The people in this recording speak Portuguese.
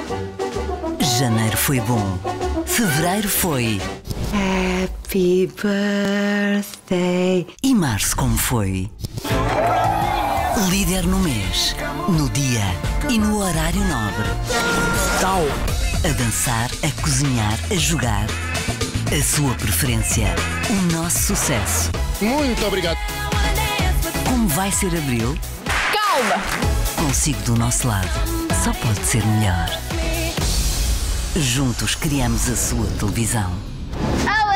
Janeiro foi bom. Fevereiro foi. Happy birthday. E março como foi? Líder no mês, no dia e no horário nobre. Tal. A dançar, a cozinhar, a jogar. A sua preferência, o nosso sucesso. Muito obrigado. Como vai ser abril? Calma! Consigo do nosso lado. Só pode ser melhor. Juntos criamos a sua televisão.